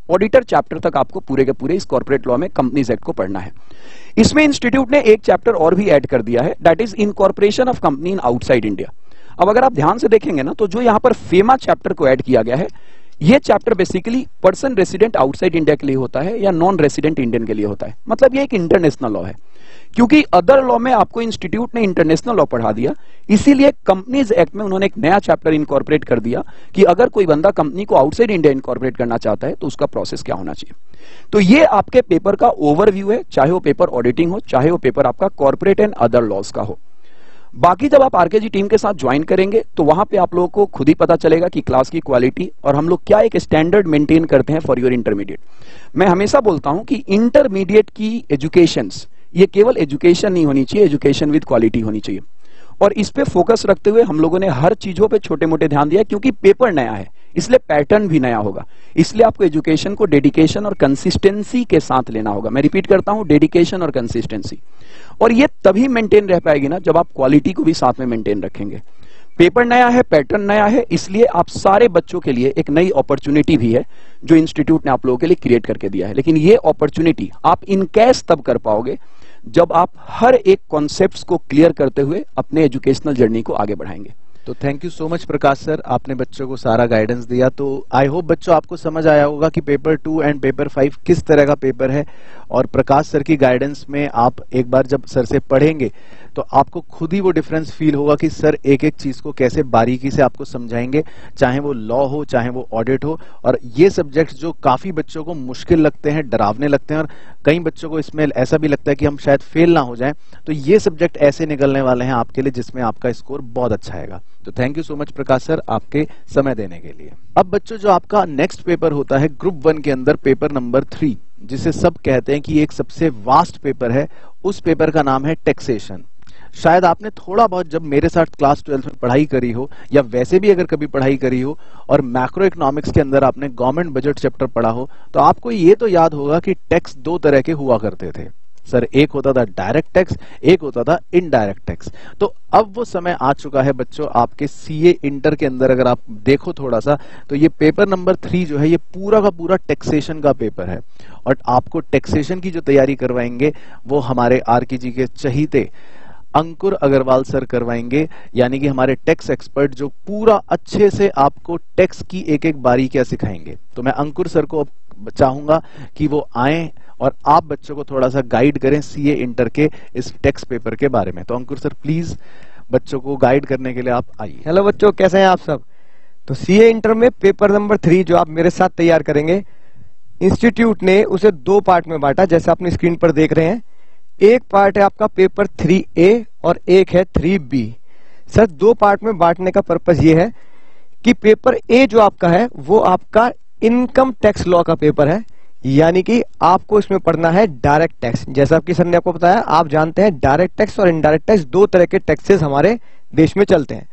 auditor chapter तक आपको पूरे के पूरे इस कॉर्पोरेट लॉ में कंपनीज एक्ट को पढ़ना है। इसमें इंस्टीट्यूट ने एक चैप्टर और भी ऐड कर दिया है, that is incorporation of company in outside India. अब अगर आप ध्यान से देखेंगे ना, तो जो यहां पर फेमा चैप्टर को ऐड किया गया है, ये chapter basically person resident outside India के लिए होता है या नॉन रेसिडेंट इंडियन के लिए होता है। मतलब ये एक इंटरनेशनल लॉ है, क्योंकि अदर लॉ में आपको इंस्टीट्यूट ने इंटरनेशनल लॉ पढ़ा दिया, इसीलिए कंपनीज एक्ट में उन्होंने एक नया चैप्टर इनकॉर्पोरेट कर दिया कि अगर कोई बंदा कंपनी को आउटसाइड इंडिया इनकॉर्पोरेट करना चाहता है तो उसका प्रोसेस क्या होना चाहिए। तो ये आपके पेपर का ओवरव्यू है, चाहे वो पेपर ऑडिटिंग हो, चाहे वो पेपर आपका कॉर्पोरेट एंड अदर लॉज का हो। बाकी जब आप आरकेजी टीम के साथ ज्वाइन करेंगे तो वहां पे आप लोगों को खुद ही पता चलेगा कि क्लास की क्वालिटी और हम लोग क्या एक स्टैंडर्ड मेंटेन करते हैं फॉर योर इंटरमीडिएट। मैं हमेशा बोलता हूं कि इंटरमीडिएट की एजुकेशंस ये केवल एजुकेशन नहीं होनी चाहिए, एजुकेशन विद क्वालिटी होनी चाहिए। और इस पे फोकस रखते हुए हम लोगों ने हर चीजों पे छोटे मोटे ध्यान दिया, क्योंकि पेपर नया है इसलिए पैटर्न भी नया होगा, इसलिए आपको एजुकेशन को डेडिकेशन और कंसिस्टेंसी के साथ लेना होगा। मैं रिपीट करता हूं, डेडिकेशन और कंसिस्टेंसी। और ये तभी मेंटेन रह पाएगी ना जब आप क्वालिटी को भी साथ में मेंटेन रखेंगे। पेपर नया है, पैटर्न नया है, इसलिए आप सारे बच्चों के लिए एक नई अपॉर्चुनिटी भी है जो इंस्टीट्यूट ने आप लोगों के लिए क्रिएट करके दिया है। लेकिन ये अपॉर्चुनिटी आप इनकैश तब कर पाओगे जब आप हर एक कॉन्सेप्ट्स को क्लियर करते हुए अपने एजुकेशनल जर्नी को आगे बढ़ाएंगे। तो thank you so much Prakash sir, आपने बच्चों को सारा गाइडेंस दिया। तो आई होप बच्चों आपको समझ आया होगा कि paper two and paper five किस तरह का पेपर है, और प्रकाश सर की गाइडेंस में आप एक बार जब सर से पढ़ेंगे तो आपको खुद ही वो डिफरेंस फील होगा कि सर एक एक चीज को कैसे बारीकी से आपको समझाएंगे, चाहे वो लॉ हो चाहे वो ऑडिट हो। और ये सब्जेक्ट जो काफी बच्चों को मुश्किल लगते हैं, डरावने लगते हैं, और कई बच्चों को इसमें ऐसा भी लगता है कि हम शायद फेल ना हो जाएं, तो ये सब्जेक्ट ऐसे निकलने वाले हैं आपके लिए जिसमें आपका स्कोर बहुत अच्छा आएगा। तो thank you so much Prakash sir आपके समय देने के लिए। अब बच्चों जो आपका नेक्स्ट पेपर होता है ग्रुप वन के अंदर पेपर नंबर थ्री, जिसे सब कहते हैं कि एक सबसे वास्ट पेपर है, उस पेपर का नाम है टैक्सेशन। शायद आपने थोड़ा बहुत जब मेरे साथ क्लास ट्वेल्थ में पढ़ाई करी हो, या वैसे भी अगर कभी पढ़ाई करी हो, और मैक्रो इकोनॉमिक्स के अंदर आपने गवर्नमेंट बजट चैप्टर पढ़ा हो, तो आपको ये तो याद होगा कि टैक्स दो तरह के हुआ करते थे सर। एक होता था डायरेक्ट टैक्स, एक होता था इनडायरेक्ट टैक्स। तो अब वो समय आ चुका है बच्चों, आपके सीए इंटर के अंदर अगर आप देखो थोड़ा सा, तो ये पेपर नंबर थ्री जो है ये पूरा का पूरा टैक्सेशन का पेपर है। और आपको टैक्सेशन की जो तैयारी करवाएंगे वो हमारे आरकेजी के चहीते अंकुर अग्रवाल सर करवाएंगे, यानी कि हमारे टैक्स एक्सपर्ट जो पूरा अच्छे से आपको टैक्स की एक एक बारीकियां सिखाएंगे। तो मैं अंकुर सर को चाहूंगा कि वो आए और आप बच्चों को थोड़ा सा गाइड करें सीए इंटर के इस टैक्स पेपर के बारे में। तो अंकुर सर प्लीज बच्चों को गाइड करने के लिए आप आइए। हेलो बच्चों, कैसे हैं आप सब। तो सीए इंटर में पेपर नंबर थ्री जो आप मेरे साथ तैयार करेंगे, इंस्टीट्यूट ने उसे दो पार्ट में बांटा, जैसे अपनी स्क्रीन पर देख रहे हैं। एक पार्ट है आपका पेपर थ्री ए और एक है थ्री बी। सर दो पार्ट में बांटने का पर्पज ये है कि पेपर ए जो आपका है वो आपका इनकम टैक्स लॉ का पेपर है, यानी कि आपको इसमें पढ़ना है डायरेक्ट टैक्स। जैसा आपकी सर ने आपको बताया, आप जानते हैं डायरेक्ट टैक्स और इनडायरेक्ट टैक्स दो तरह के टैक्सेस हमारे देश में चलते हैं।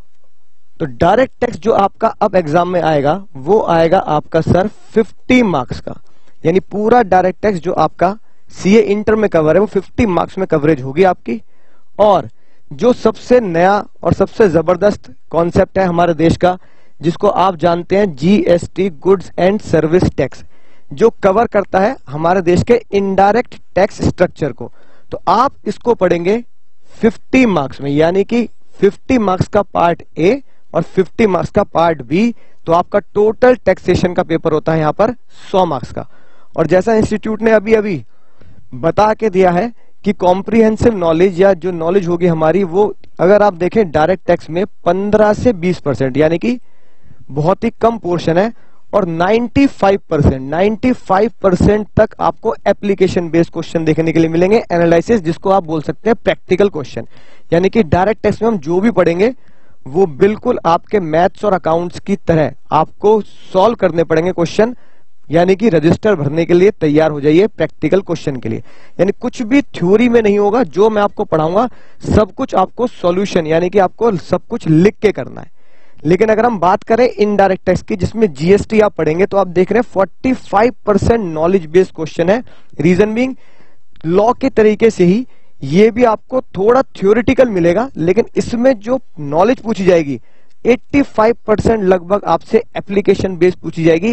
तो डायरेक्ट टैक्स जो आपका अब एग्जाम में आएगा वो आएगा आपका सर फिफ्टी मार्क्स का, यानी पूरा डायरेक्ट टैक्स जो आपका सीए इंटर में कवर है वो फिफ्टी मार्क्स में कवरेज होगी आपकी। और जो सबसे नया और सबसे जबरदस्त कॉन्सेप्ट है हमारे देश का, जिसको आप जानते हैं GST goods and service tax, जो कवर करता है हमारे देश के इनडायरेक्ट टैक्स स्ट्रक्चर को, तो आप इसको पढ़ेंगे फिफ्टी मार्क्स में, यानी कि फिफ्टी मार्क्स का पार्ट ए और फिफ्टी मार्क्स का पार्ट बी। तो आपका टोटल टैक्सेशन का पेपर होता है यहाँ पर सौ मार्क्स का। और जैसा इंस्टीट्यूट ने अभी अभी बता के दिया है कि कॉम्प्रिहेंसिव नॉलेज या जो नॉलेज होगी हमारी, वो अगर आप देखें डायरेक्ट टैक्स में पंद्रह से बीस परसेंट, यानी कि बहुत ही कम पोर्शन है। और पचानवे परसेंट पचानवे परसेंट तक आपको एप्लीकेशन बेस्ड क्वेश्चन देखने के लिए मिलेंगे, एनालिसिस जिसको आप बोल सकते हैं प्रैक्टिकल क्वेश्चन। यानी कि डायरेक्ट टैक्स में हम जो भी पढ़ेंगे वो बिल्कुल आपके मैथ्स और अकाउंट्स की तरह आपको सॉल्व करने पड़ेंगे क्वेश्चन, यानी कि रजिस्टर भरने के लिए तैयार हो जाइए प्रैक्टिकल क्वेश्चन के लिए। यानी कुछ भी थ्योरी में नहीं होगा, जो मैं आपको पढ़ाऊंगा सब कुछ आपको सॉल्यूशन, यानी कि आपको सब कुछ लिख के करना है। लेकिन अगर हम बात करें इनडायरेक्ट टैक्स की, जिसमें जीएसटी आप पढ़ेंगे, तो आप देख रहे हैं पैंतालीस परसेंट नॉलेज बेस्ड क्वेश्चन है। रीजन बीइंग लॉ के तरीके से ही ये भी आपको थोड़ा थ्योरेटिकल मिलेगा, लेकिन इसमें जो नॉलेज पूछी जाएगी पचासी परसेंट लगभग आपसे एप्लीकेशन बेस्ड पूछी जाएगी,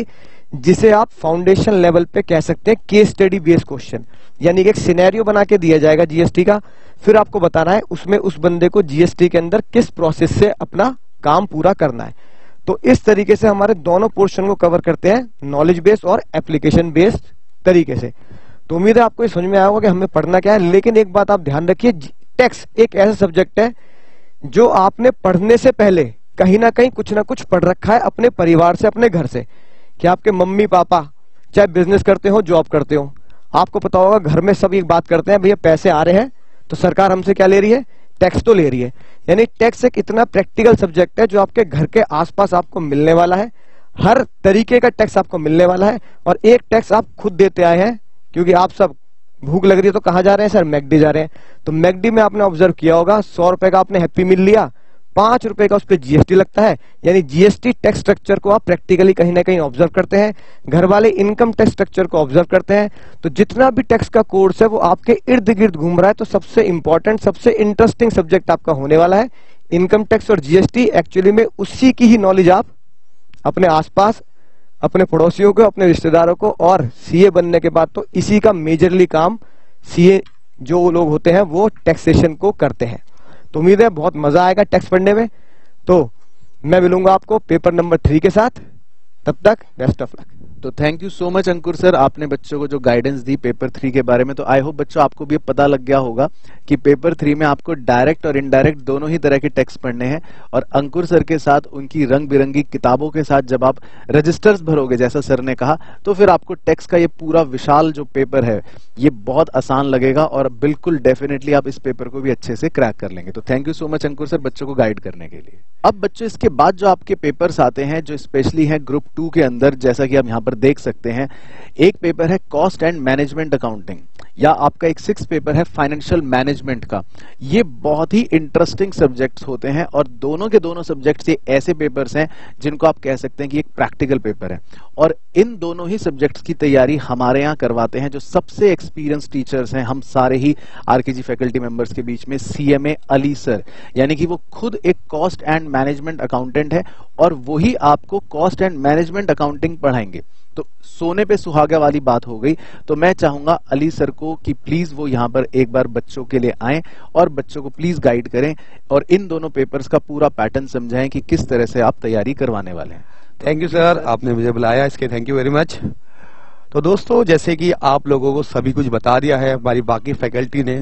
जिसे आप फाउंडेशन लेवल पे कह सकते हैं केस स्टडी बेस्ड क्वेश्चन, यानी कि एक सिनेरियो बना के दिया जाएगा जीएसटी का, फिर आपको बताना है उसमें उस बंदे को जीएसटी के अंदर किस प्रोसेस से अपना काम पूरा करना है। तो इस तरीके से हमारे दोनों पोर्शन को कवर करते हैं, नॉलेज बेस्ड और एप्लीकेशन बेस्ड तरीके से। तो उम्मीद है आपको ये समझ में आया होगा कि हमें पढ़ना क्या है। लेकिन एक बात आप ध्यान रखिए, टैक्स एक ऐसा सब्जेक्ट है जो आपने पढ़ने से पहले कहीं ना कहीं कुछ ना कुछ पढ़ रखा है अपने परिवार से, अपने घर से, कि आपके मम्मी पापा चाहे बिजनेस करते हो, जॉब करते हो, आपको पता होगा घर में सब एक बात करते हैं, भैया पैसे आ रहे हैं तो सरकार हमसे क्या ले रही है, टैक्स तो ले रही है। यानी टैक्स एक इतना प्रैक्टिकल सब्जेक्ट है जो आपके घर के आसपास आपको मिलने वाला है, हर तरीके का टैक्स आपको मिलने वाला है। और एक टैक्स आप खुद देते आए हैं, क्योंकि आप सब भूख लग रही है तो कहां जा रहे हैं सर, मैकडी जा रहे हैं। तो मैकडी में आपने ऑब्जर्व किया होगा, सौ रुपए का आपने हैप्पी मील लिया, पांच रुपए का उस पर जीएसटी लगता है। यानी जीएसटी टैक्स स्ट्रक्चर को आप प्रैक्टिकली कहीं ना कहीं ऑब्जर्व करते हैं, घर वाले इनकम टैक्स स्ट्रक्चर को ऑब्जर्व करते हैं। तो जितना भी टैक्स का कोर्स है वो आपके इर्द गिर्द घूम रहा है। तो सबसे इंपॉर्टेंट, सबसे इंटरेस्टिंग सब्जेक्ट आपका होने वाला है इनकम टैक्स और जीएसटी। एक्चुअली में उसी की ही नॉलेज आप अपने आसपास, अपने पड़ोसियों को, अपने रिश्तेदारों को, और सीए बनने के बाद तो इसी का मेजरली काम सीए जो लोग होते हैं वो टैक्सेशन को करते हैं। तो उम्मीद है बहुत मजा आएगा टैक्स पढ़ने में। तो मैं मिलूंगा आपको पेपर नंबर थ्री के साथ, तब तक बेस्ट ऑफ लक। तो thank you so much Ankur sir, आपने बच्चों को जो गाइडेंस दी पेपर थ्री के बारे में। तो आई होप बच्चों आपको भी पता लग गया होगा कि पेपर थ्री में आपको डायरेक्ट और इनडायरेक्ट दोनों ही तरह के टेक्स्ट पढ़ने हैं। और अंकुर सर के साथ उनकी रंग बिरंगी किताबों के साथ जब आप रजिस्टर्स भरोगे, जैसा सर ने कहा, तो फिर आपको टेक्स्ट का ये पूरा विशाल जो पेपर है ये बहुत आसान लगेगा और बिल्कुल डेफिनेटली आप इस पेपर को भी अच्छे से क्रैक कर लेंगे। तो thank you so much Ankur sir बच्चों को गाइड करने के लिए। अब बच्चों इसके बाद जो आपके पेपर्स आते हैं जो स्पेशली हैं ग्रुप टू के अंदर, जैसा कि आप यहाँ पर देख सकते हैं, एक पेपर है कॉस्ट एंड मैनेजमेंट अकाउंटिंग, या आपका एक सिक्स पेपर है फाइनेंशियल मैनेजमेंट का। ये बहुत ही इंटरेस्टिंग सब्जेक्ट्स होते हैं और दोनों के दोनों सब्जेक्ट्स ये ऐसे पेपर्स हैं जिनको आप कह सकते हैं कि एक प्रैक्टिकल पेपर है। और इन दोनों ही सब्जेक्ट्स की तैयारी हमारे यहाँ करवाते हैं जो सबसे एक्सपीरियंस टीचर्स हैं हम सारे ही आरकेजी फैकल्टी मेंबर्स के बीच में, सीएमए अली सर, यानी कि वो खुद एक कॉस्ट एंड मैनेजमेंट अकाउंटेंट है और वही आपको कॉस्ट एंड मैनेजमेंट अकाउंटिंग पढ़ाएंगे। तो सोने पे सुहागा वाली बात हो गई। तो मैं चाहूंगा अली सर को कि प्लीज वो यहाँ पर एक बार बच्चों के लिए आएं और बच्चों को प्लीज गाइड करें और इन दोनों पेपर्स का पूरा पैटर्न समझाएं कि किस तरह से आप तैयारी करवाने वाले हैं। थैंक यू सर, आपने मुझे बुलाया, इसके थैंक यू वेरी मच। तो दोस्तों, जैसे कि आप लोगों को सभी कुछ बता दिया है हमारी बाकी फैकल्टी ने,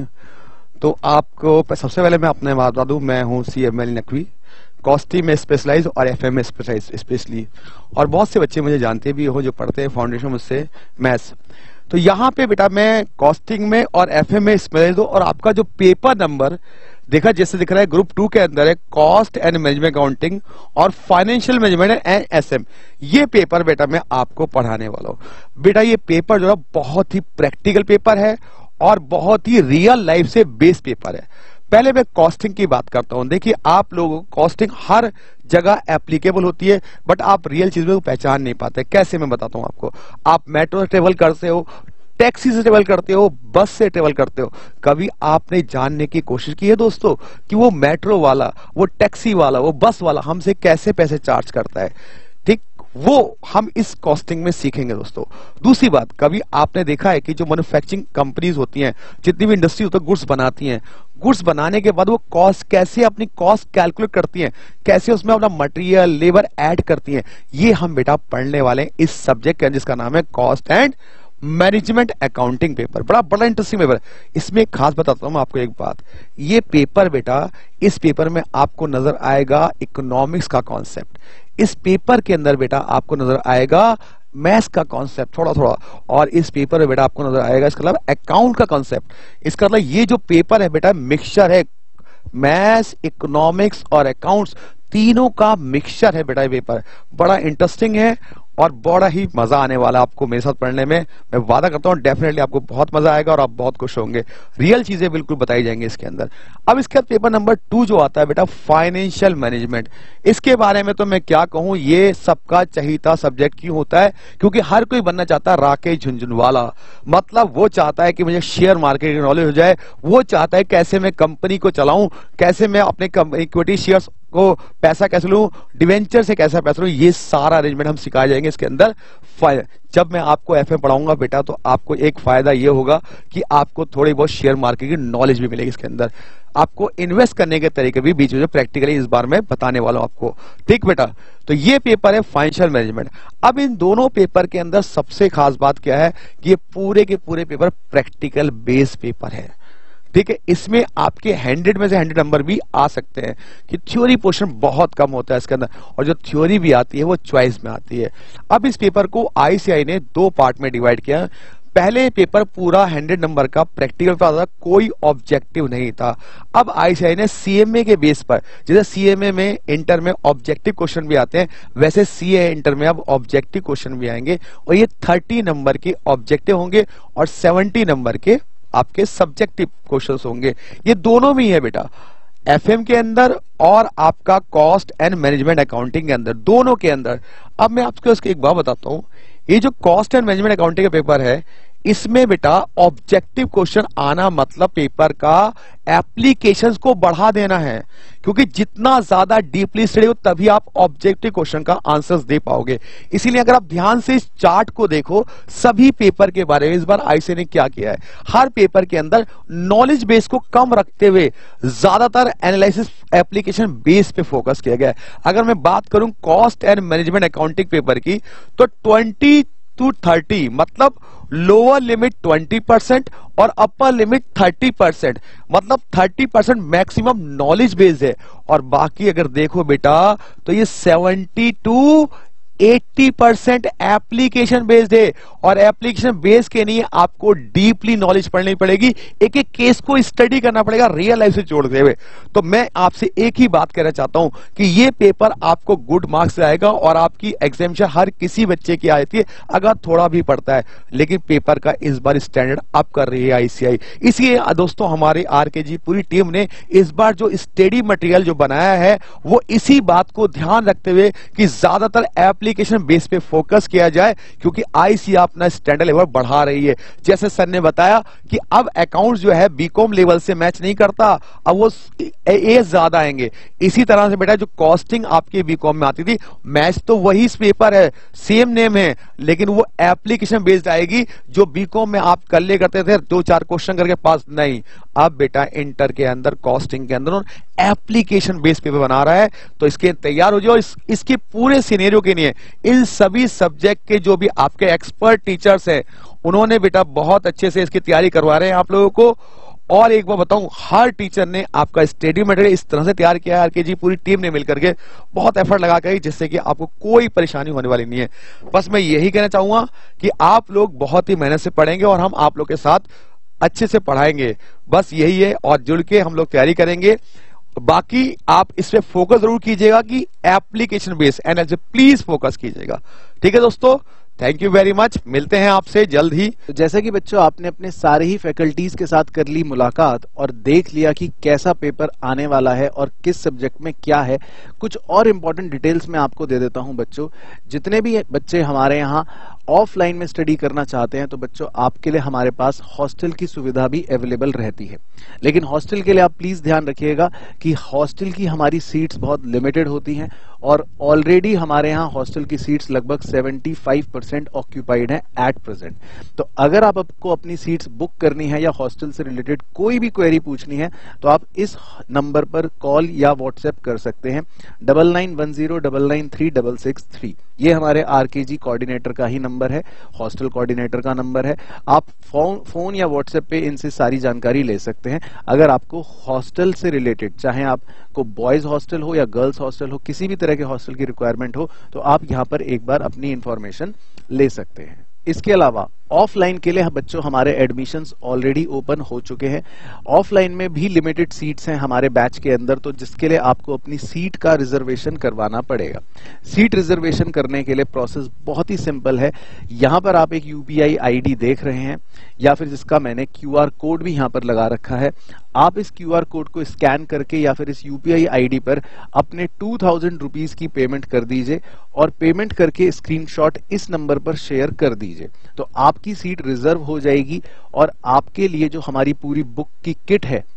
तो आपको सबसे पहले मैं अपने बात बता दूं, मैं हूं C M L Naqvi, costing में स्पेशलाइज और एफ एम में स्पेशलाइज स्पेशली, और बहुत से बच्चे मुझे जानते भी हो जो पढ़ते हैं फाउंडेशन मुझसे मैथ्स। तो यहाँ पे बेटा मैं कॉस्टिंग में और एफ एम में स्पेशलाइज हूँ, और आपका जो पेपर नंबर देखा जैसे दिख रहा है ग्रुप टू के अंदर है कॉस्ट एंड मैनेजमेंट अकाउंटिंग और फाइनेंशियल मैनेजमेंट एंड एसएम, ये पेपर बेटा मैं आपको पढ़ाने वाला हूँ। बेटा ये पेपर जो है बहुत ही प्रैक्टिकल पेपर है और बहुत ही रियल लाइफ से बेस्ड पेपर है। पहले मैं कॉस्टिंग की बात करता हूं। देखिए आप लोगों को कॉस्टिंग हर जगह एप्लीकेबल होती है, बट आप रियल चीज में पहचान नहीं पाते। कैसे, मैं बताता हूं आपको। आप मेट्रो से ट्रेवल करते हो, टैक्सी से ट्रेवल करते हो, बस से ट्रेवल करते हो, कभी आपने जानने की कोशिश की है दोस्तों कि वो मेट्रो वाला, वो टैक्सी वाला, वो बस वाला हमसे कैसे पैसे चार्ज करता है? ठीक, वो हम इस कॉस्टिंग में सीखेंगे दोस्तों। दूसरी बात, कभी आपने देखा है कि जो मैन्युफैक्चरिंग कंपनीज होती हैं, जितनी भी इंडस्ट्री होती है, गुड्स बनाती हैं, गुड्स बनाने के बाद वो कॉस्ट कैसे अपनी कॉस्ट कैलकुलेट करती हैं, कैसे उसमें अपना मटेरियल लेबर ऐड करती हैं, ये हम बेटा पढ़ने वाले हैं इस सब्जेक्ट के जिसका नाम है cost and management accounting paper. बड़ा बड़ा इंटरेस्टिंग पेपर। इसमें खास बताता हूं आपको एक बात, ये पेपर बेटा, इस पेपर में आपको नजर आएगा इकोनॉमिक्स का कॉन्सेप्ट, इस पेपर के अंदर बेटा आपको नजर आएगा मैथ्स का कॉन्सेप्ट थोड़ा थोड़ा, और इस पेपर में बेटा आपको नजर आएगा इसका मतलब अकाउंट का कॉन्सेप्ट। इसका मतलब ये जो पेपर है बेटा मिक्सचर है, मैथ्स, इकोनॉमिक्स और अकाउंट्स तीनों का मिक्सचर है बेटा ये पेपर। बड़ा इंटरेस्टिंग है और बड़ा ही मजा आने वाला आपको मेरे साथ पढ़ने में। मैं वादा करता हूं डेफिनेटली आपको बहुत मजा आएगा और आप बहुत खुश होंगे। रियल चीजें बिल्कुल बताई जाएंगी इसके अंदर। अब इसके बाद पेपर नंबर टू जो आता है बेटा फाइनेंशियल मैनेजमेंट, इसके बारे में तो मैं क्या कहूं, ये सबका चहीता सब्जेक्ट क्यों होता है? क्योंकि हर कोई बनना चाहता है राकेश झुंझुनवाला। मतलब वो चाहता है कि मुझे शेयर मार्केट की नॉलेज हो जाए, वो चाहता है कैसे मैं कंपनी को चलाऊं, कैसे मैं अपने इक्विटी शेयर्स को पैसा कैसे लूं, डिवेंचर से कैसा पैसा लूं, ये सारा अरेंजमेंट हम सिखाए जाएंगे मिलेंगे इसके अंदर फायदा। जब मैं आपको एफएम पढ़ाऊंगा बेटा तो आपको एक फायदा ये होगा कि आपको थोड़ी बहुत शेयर मार्केट की नॉलेज भी मिलेगी इसके अंदर, आपको इन्वेस्ट करने के तरीके भी बीच में प्रैक्टिकली इस बार में बताने वाला हूं आपको। ठीक बेटा, तो ये पेपर है फाइनेंशियल मैनेजमेंट। अब इन दोनों पेपर के अंदर सबसे खास बात क्या है कि ये पूरे के पूरे पेपर प्रैक्टिकल बेस्ड पेपर है। ठीक है, इसमें आपके हंड्रेड में से हंड्रेड नंबर भी आ सकते हैं कि थ्योरी पोर्शन बहुत कम होता है इसके अंदर, और जो थ्योरी भी आती है वो चॉइस में आती है। अब इस पेपर को आईसीएआई ने दो पार्ट में डिवाइड किया। पहले पेपर पूरा हंड्रेड नंबर का प्रैक्टिकल था, कोई ऑब्जेक्टिव नहीं था। अब आईसीएआई ने सीएमए के बेस पर, जैसे सीएमए में इंटर में ऑब्जेक्टिव क्वेश्चन भी आते हैं, वैसे सीए इंटर में अब ऑब्जेक्टिव क्वेश्चन भी आएंगे, और ये थर्टी नंबर के ऑब्जेक्टिव होंगे और सेवेंटी नंबर के आपके सब्जेक्टिव क्वेश्चंस होंगे। ये दोनों में ही है बेटा, एफएम के अंदर और आपका कॉस्ट एंड मैनेजमेंट अकाउंटिंग के अंदर, दोनों के अंदर। अब मैं आपको इसकी एक बात बताता हूं, ये जो कॉस्ट एंड मैनेजमेंट अकाउंटिंग का पेपर है, इसमें बेटा ऑब्जेक्टिव क्वेश्चन आना मतलब पेपर का एप्लीकेशंस को बढ़ा देना है, क्योंकि जितना ज्यादा डीपली स्टडी हो तभी आप ऑब्जेक्टिव क्वेश्चन का आंसर्स दे पाओगे। इसीलिए अगर आप ध्यान से इस चार्ट को देखो, सभी पेपर के बारे में इस बार आईसीएआई ने क्या किया है, हर पेपर के अंदर नॉलेज बेस को कम रखते हुए ज्यादातर एनालिसिस एप्लीकेशन बेस पे फोकस किया गया है। अगर मैं बात करूं cost and management accounting paper की, तो ट्वेंटी टू थर्टी मतलब लोअर लिमिट ट्वेंटी परसेंट और अपर लिमिट थर्टी परसेंट, मतलब thirty percent maximum knowledge based है, और बाकी अगर देखो बेटा तो ये seventy to eighty percent application based है। और एप्लीकेशन बेस्ड के लिए आपको डीपली नॉलेज पढ़नी पड़ेगी, एक एक केस को स्टडी करना पड़ेगा रियल लाइफ से जोड़ते हुए। तो मैं आपसे एक ही बात कहना चाहता हूं कि ये पेपर आपको गुड मार्क्स से आएगा, और आपकी एग्जामिनेशन हर किसी बच्चे की आती है अगर थोड़ा भी पढ़ता है, लेकिन पेपर का इस बार स्टैंडर्ड अप कर रही है आईसीएआई। इसलिए दोस्तों हमारे आरकेजी पूरी टीम ने इस बार जो स्टडी मटेरियल जो बनाया है वो इसी बात को ध्यान रखते हुए कि ज्यादातर एप्लीकेशन बेस पे फोकस किया जाए, क्योंकि आईसीएआई अपना स्टैंडर्ड लेवल बढ़ा रही है। जैसे सर ने बताया कि अब अकाउंट्स जो है बीकॉम लेवल से मैच नहीं करता, अब वो ए ज्यादा आएंगे। इसी तरह से बेटा जो कॉस्टिंग आपकी बीकॉम में आती थी, मैच तो वही पेपर है, सेम नेम है, लेकिन वो एप्लीकेशन बेस्ड आएगी। जो बीकॉम में आप कर ले करते थे दो चार क्वेश्चन करके पास, नहीं, अब बेटा इंटर के अंदर कॉस्टिंग के अंदर एप्लीकेशन बेस्ड पेपर बना रहा है। तो इसके तैयार हो जाओ। इस, इसके पूरे सिनेरियो के लिए इन सभी सब्जेक्ट के जो भी आपके एक्सपर्ट टीचर्स हैं, उन्होंने बेटा बहुत अच्छे से इसकी तैयारी करवा रहे हैं आप लोगों को। और एक बार बताऊं, हर टीचर ने आपका स्टडी मटेरियल इस तरह से तैयार किया है, आरकेजी पूरी टीम ने मिलकर के बहुत एफर्ट लगा कर, जिससे कि आपको कोई परेशानी होने वाली नहीं है। बस मैं यही कहना चाहूंगा कि आप लोग बहुत ही मेहनत से पढ़ेंगे और हम आप लोग के साथ अच्छे से पढ़ाएंगे। बस यही है, और जुड़ के हम लोग तैयारी करेंगे। बाकी आप इस पे फोकस जरूर कीजिएगा कि application based analysis please focus कीजिएगा। ठीक है दोस्तों, थैंक यू वेरी मच, मिलते हैं आपसे जल्द ही। जैसा कि बच्चों आपने अपने सारे ही फैकल्टीज के साथ कर ली मुलाकात और देख लिया कि कैसा पेपर आने वाला है और किस सब्जेक्ट में क्या है, कुछ और इम्पोर्टेंट डिटेल्स मैं आपको दे देता हूं। बच्चों, जितने भी बच्चे हमारे यहाँ ऑफलाइन में स्टडी करना चाहते हैं, तो बच्चों आपके लिए हमारे पास हॉस्टल की सुविधा भी अवेलेबल रहती है। लेकिन हॉस्टल के लिए आप प्लीज ध्यान रखिएगा कि हॉस्टल की हमारी सीट्स बहुत लिमिटेड होती हैं, और ऑलरेडी हमारे यहाँ हॉस्टल की सीट्स लगभग पचहत्तर परसेंट ऑक्यूपाइड हैं एट प्रेजेंट। तो अगर आप आपको अपनी सीट्स बुक करनी है या हॉस्टल से रिलेटेड कोई भी क्वेरी पूछनी है, तो आप इस नंबर पर कॉल या व्हाट्सएप कर सकते हैं, double nine one zero double nine three double six three. ये हमारे आरकेजी कोऑर्डिनेटर का ही नंबर है, हॉस्टल कोऑर्डिनेटर का नंबर है। आप फोन फोन या व्हाट्सएप पे इनसे सारी जानकारी ले सकते हैं। अगर आपको हॉस्टल से रिलेटेड, चाहे आपको बॉयज हॉस्टल हो या गर्ल्स हॉस्टल हो, किसी भी तरह के हॉस्टल की रिक्वायरमेंट हो, तो आप यहाँ पर एक बार अपनी इंफॉर्मेशन ले सकते हैं। इसके अलावा ऑफलाइन के लिए बच्चों हमारे एडमिशंस ऑलरेडी ओपन हो चुके हैं। ऑफलाइन में भी लिमिटेड सीट्स हैं हमारे बैच के अंदर, तो जिसके लिए आपको अपनी सीट का रिजर्वेशन करवाना पड़ेगा। सीट रिजर्वेशन करने के लिए प्रोसेस बहुत ही सिंपल है। यहां पर आप एक यूपीआई आईडी देख रहे हैं, या फिर जिसका मैंने क्यूआर कोड भी यहां पर लगा रखा है। आप इस क्यूआर कोड को स्कैन करके या फिर इस यूपीआई आईडी पर अपने टू थाउजेंड रुपीज की पेमेंट कर दीजिए, और पेमेंट करके स्क्रीनशॉट इस नंबर पर शेयर कर दीजिए। तो आपकी सीट रिजर्व हो जाएगी, और आपके लिए जो हमारी पूरी बुक की किट है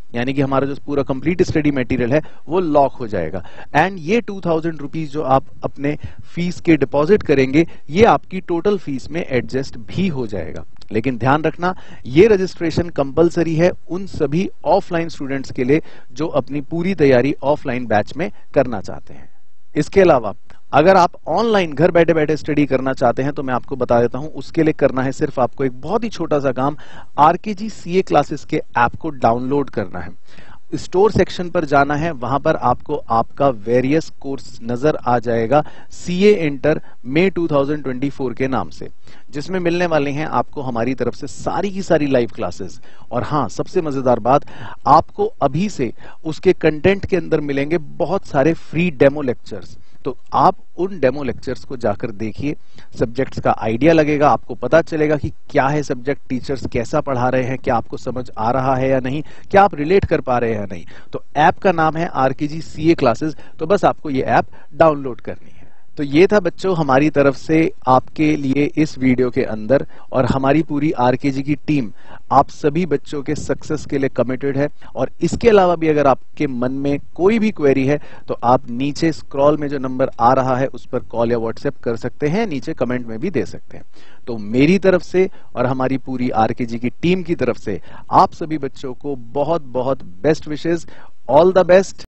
यानी कि हमारा जो पूरा कंप्लीट स्टडी मटेरियल है वो लॉक हो जाएगा। एंड ये टू थाउजेंड रुपीज जो आप अपने फीस के डिपॉजिट करेंगे ये आपकी टोटल फीस में एडजस्ट भी हो जाएगा। लेकिन ध्यान रखना ये रजिस्ट्रेशन कंपलसरी है उन सभी ऑफलाइन स्टूडेंट्स के लिए जो अपनी पूरी तैयारी ऑफलाइन बैच में करना चाहते हैं। इसके अलावा अगर आप ऑनलाइन घर बैठे बैठे स्टडी करना चाहते हैं तो मैं आपको बता देता हूं, उसके लिए करना है सिर्फ आपको एक बहुत ही छोटा सा काम, आरकेजी सीए क्लासेस के ऐप को डाउनलोड करना है। स्टोर सेक्शन पर जाना है, वहां पर आपको आपका वेरियस कोर्स नजर आ जाएगा CA inter May two thousand twenty four के नाम से, जिसमें मिलने वाले हैं आपको हमारी तरफ से सारी की सारी लाइव क्लासेस। और हाँ, सबसे मजेदार बात, आपको अभी से उसके कंटेंट के अंदर मिलेंगे बहुत सारे फ्री डेमो लेक्चर्स। तो आप उन डेमो लेक्चर्स को जाकर देखिए, सब्जेक्ट्स का आइडिया लगेगा, आपको पता चलेगा कि क्या है सब्जेक्ट, टीचर्स कैसा पढ़ा रहे हैं, क्या आपको समझ आ रहा है या नहीं, क्या आप रिलेट कर पा रहे हैं या नहीं। तो ऐप का नाम है आरकेजी सीए क्लासेस, तो बस आपको ये ऐप डाउनलोड करनी है। तो ये था बच्चों हमारी तरफ से आपके लिए इस वीडियो के अंदर, और हमारी पूरी आरकेजी की टीम आप सभी बच्चों के सक्सेस के लिए कमिटेड है। और इसके अलावा भी अगर आपके मन में कोई भी क्वेरी है तो आप नीचे स्क्रॉल में जो नंबर आ रहा है उस पर कॉल या व्हाट्सएप कर सकते हैं, नीचे कमेंट में भी दे सकते हैं। तो मेरी तरफ से और हमारी पूरी आरकेजी की टीम की तरफ से आप सभी बच्चों को बहुत बहुत best wishes, all the best.